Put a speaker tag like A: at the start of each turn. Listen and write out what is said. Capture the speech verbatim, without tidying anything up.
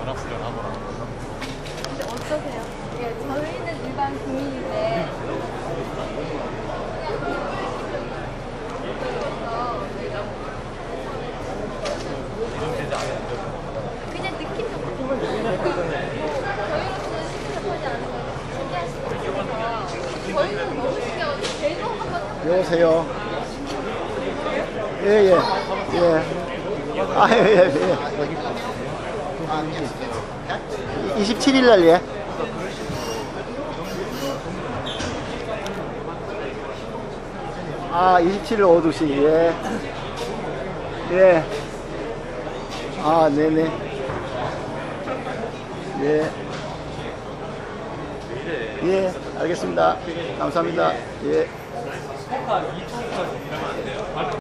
A: 전화수련하거나.
B: 근데 어떠세요? 예, 저희는 일반 국민인데
A: 이동되지 않은
B: 그냥 느낌적으로 저희로서는 신뢰하지 않은 거 신기하시거든요. 저희는 너무 신기하고 저희도 한번
C: 여보세요. 예, 예. 예. 아, 예, 예, 예. 이십칠 일 날, 예. 아, 이십칠 일 오후 두 시, 예. 예. 아, 네네. 예. 예, 알겠습니다. 감사합니다. 예.